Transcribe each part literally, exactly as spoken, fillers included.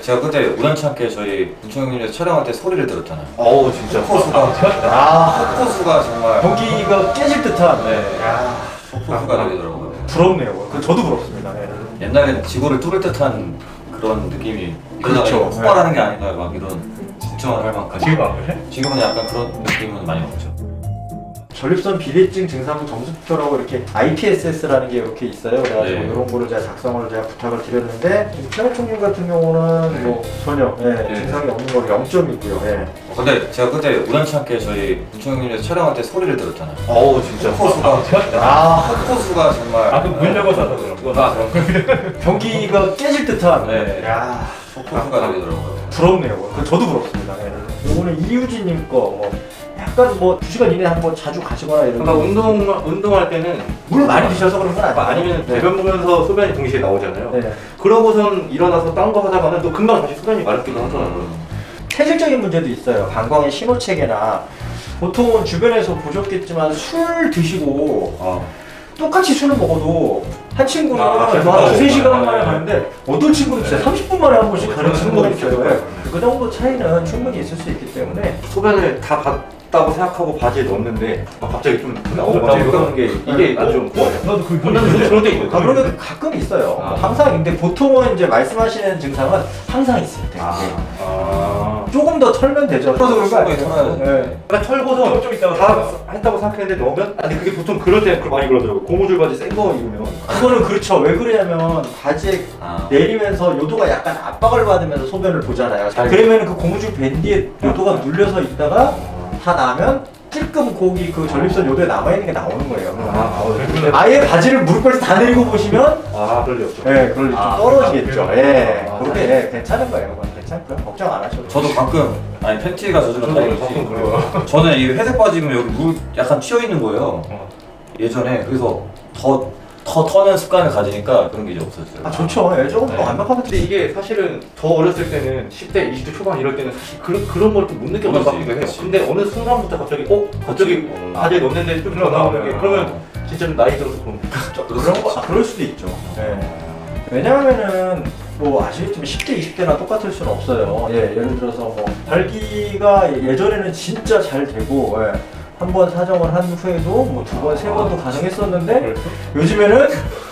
제가 그때 우연찮게 저희 문총 형님께서 촬영할 때 소리를 들었잖아요. 어우 진짜 폭포수가 아 폭포수가 정말 경기가 깨질 듯한. 네. 야 폭포수가 되더라고요. 부럽네요. 그 저도 부럽습니다. 네. 옛날엔 지구를 뚫을 듯한 그런 느낌이 그렇죠. 폭발하는 게 아닌가 막 이런 걱정을 할 만큼. 지금 안 그래? 지금은 약간 그런 느낌은 많이 없죠. 전립선 비대증 증상 점수표라고 이렇게 아이피에스에스라는 게 이렇게 있어요. 그래가지고 네. 이런 거를 제가 작성을 제가 부탁을 드렸는데 최현 총님 같은 경우는 네. 뭐 전혀 예, 네. 증상이 없는 걸로 영 점이고요. 예. 어, 근데 제가 그때 우연찮게 저희 문총 형님께서 촬영할 때 소리를 들었잖아요. 어우 진짜 폭포수가 아 폭포수가 정말 아그문 열고 사서 그런 거. 경기가 깨질 듯한. 네. 야 폭포수가 되더라고요. 부럽네요. 그 저도 부럽습니다. 예. 요거는 이유진님 거 뭐 약간 뭐 두 시간 이내에 한번 자주 가시거나 이런. 그러니까 운동 운동할 때는 물 많이 드셔서 그런 건 아니에요. 아니면 네. 배변 보면서 소변이 동시에 나오잖아요. 네. 그러고선 일어나서 딴 거 하다가는 또 금방 다시 소변이 마렵기도 하더라고요. 체질적인 문제도 있어요. 방광의 신호체계나 보통은 주변에서 보셨겠지만 술 드시고 어. 똑같이 술을 먹어도 한 친구는 아, 한 아, 두세 시간 만에 아, 가는데 어떤 친구는 진짜 삼십 분 만에 한 번씩 네. 가는 친구가 네. 있어요. 네. 네. 그 정도 차이는 충분히 있을 수 있기 때문에 소변을 다 봤다고 생각하고 바지에 넣었는데 막 갑자기 좀 나오고 어, 그러는 게 이게 안 좋은 거예요. 나도 그 나도 그런 때 있거든. 아, 그런 게 가끔 있어요. 아. 항상 근데 보통은 이제 말씀하시는 증상은 항상 있을 때. 아, 아. 조금 더 털면 되죠. 그래서 그런 거 충분히 아니에요? 털어야죠. 네. 그러니까 털고서 좀 있다가 다 했다고 생각했는데 넣으면 아니 그게 보통 그럴 때 많이 그러더라고. 고무줄 바지 센 거 입으면. 그거는 그렇죠. 왜 그러냐면 바지에 아. 내리면서 요도가 약간 압박을 받으면서 소변을 보잖아요. 그러면 그 고무줄 밴드에 요도가 눌려서 있다가 다 나면 찔끔 거기 그 전립선 요도에 남아있는 게 나오는 거예요. 아, 아예 바지를 무릎까지 다 내리고 보시면 아 그럴 리 없죠. 예, 그럴 좀 아, 떨어지겠죠. 아, 예, 아, 그렇게 예, 괜찮은 거예요. 그건 괜찮고요. 걱정 안 하셔도 돼요. 저도 가끔 아니 팬티가 젖으면 저도 다행이지. 가끔 그래요. 저는 이 회색 바지 입으면 여기 물 약간 튀어 있는 거예요. 어. 예전에 그래서 더 더 터는 습관을 가지니까 그런 게 이제 없어졌어요. 아 좋죠. 예, 조금 더 네. 완벽하게 근데 이게 사실은 더 어렸을 때는 십 대, 이십 대 초반 이럴 때는 사실 그런 그런 걸 좀 못 느꼈던 것 그렇지, 같기도 해요. 그렇지. 근데 어느 순간부터 갑자기 어 갑자기 어. 바지에 넣었는데 좀 더 나오는 게 그러면 진짜 좀 나이 들어서 그런 거. 그런 거, 아, 그럴 수도 있죠. 예. 왜냐하면은 뭐 아시겠지만 십 대, 이십 대나 똑같을 수는 없어요. 예, 예를 들어서 뭐 발기가 예전에는 진짜 잘 되고 예, 한 번 사정을 한 후에도 뭐 두 번, 세 번도 가능했었는데 요즘에는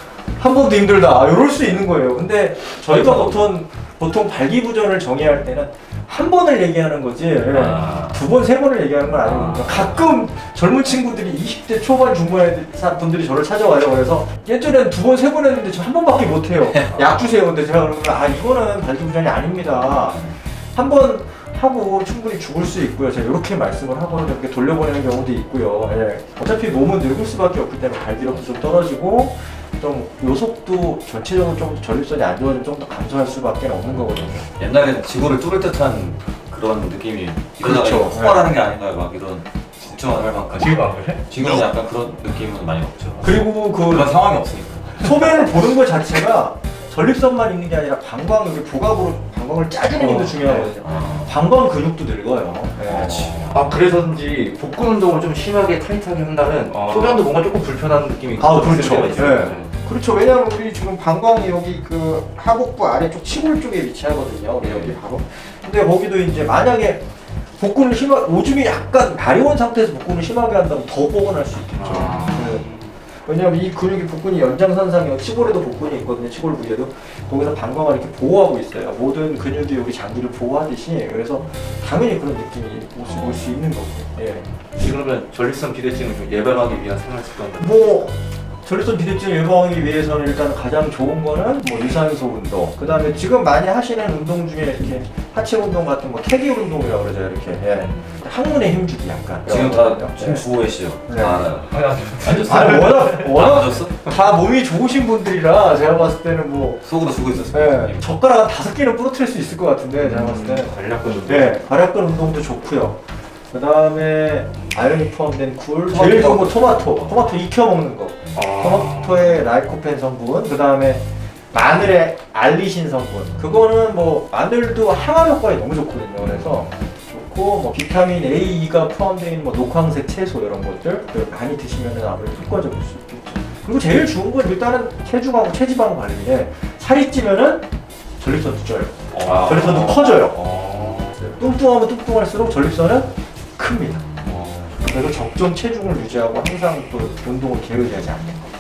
한 번도 힘들다 이럴 수 있는 거예요. 근데 저희가 보통 보통 발기부전을 정의할 때는 한 번을 얘기하는 거지 아. 두 번, 세 번을 얘기하는 건 아니거든요. 가끔 젊은 친구들이 이십 대 초반 중반의 분들이 저를 찾아와요. 그래서 예전엔 두 번, 세 번 했는데 저 한 번밖에 못 해요. 약 주세요. 근데 제가 그러면 아 이거는 발기부전이 아닙니다. 한 번 하고 충분히 죽을 수 있고요. 제가 이렇게 말씀을 하고는 이렇게 돌려보내는 경우도 있고요. 예. 어차피 몸은 늙을 수밖에 없기 때문에 발기력도 좀 떨어지고 좀 요속도 전체적으로 좀 전립선이 안 좋아지면 좀 더 감소할 수밖에 없는 거거든요. 옛날엔 지구를 뚫을 듯한 그런 느낌이 이러다가 그렇죠. 이거 폭발하는 게 아닌가 막 이런 걱정을 할 만큼. 지금 안 그래? 지금은 약간 그런 느낌은 많이 없죠. 그리고 그 그런 상황이 없으니까. 소변을 보는 것 자체가 전립선만 있는 게 아니라 방광 여기 보각으로 방광을 짜주는 것도 어, 중요하거든요. 어. 방광 근육도 늙어요. 예. 그렇지. 아 그래서인지 복근 운동을 좀 심하게 타이트하게 한다면 어. 소변도 뭔가 조금 불편한 느낌이 아, 있을 그렇죠. 때가 있어요. 네. 그렇죠. 왜냐하면 우리 지금 방광이 여기 그 하복부 아래쪽 치골 쪽에 위치하거든요. 우리 여기 바로. 근데 거기도 이제 만약에 복근을 심하, 오줌이 약간 가려운 상태에서 복근을 심하게 한다면 더 뻐근할 수 있겠죠. 아. 네. 왜냐하면 이 근육이 복근이 연장선상이요. 치골에도 복근이 있거든요. 치골 부위에도. 거기서 방광을 이렇게 보호하고 있어요. 모든 근육이 우리 장기를 보호하듯이. 그래서 당연히 그런 느낌이 올 수 있는 거고. 예. 그러면 전립선 비대증을 좀 예방하기 위한 생활 습관 뭐 전립선 비대증 예방하기 위해서는 일단 가장 좋은 거는 뭐 유산소 운동. 그 다음에 지금 많이 하시는 운동 중에 이렇게 하체 운동 같은 거 케기 운동이라고 그러죠. 이렇게 예. 항문에 힘주기 약간. 지금 이런 다 거. 춤 주고 계시죠? 네. 다 알아요. 앉았어? 아니 워낙 안 워낙 앉았어? 다 몸이 좋으신 분들이라 제가 봤을 때는 뭐 속으로 주고 있었어요. 예, 젓가락 한 다섯 개는 부러뜨릴 수 있을 것 같은데 제가 봤을 때는 관략근 운동. 네, 발약근 운동도 좋고요. 그 다음에 아연이 포함된 굴, 토마토. 제일 좋은 거 토마토. 토마토 익혀 먹는 거. 아. 토마토의 라이코펜 성분, 그 다음에 마늘의 알리신 성분. 그거는 뭐 마늘도 항암 효과에 너무 좋거든요. 그래서 좋고 뭐 비타민 A, E가 포함되어 있는 뭐 녹황색 채소 이런 것들 많이 드시면 아무래도 효과적일 수 있겠죠. 그리고 제일 좋은 건 일단은 체중하고 체지방 관리에 살이 찌면은 전립선도 쪄요. 아. 전립선도 커져요. 어. 뚱뚱하면 뚱뚱할수록 전립선은 큽니다. 어. 그래서 적정 체중을 유지하고 항상 또 운동을 게으르지 않는 거.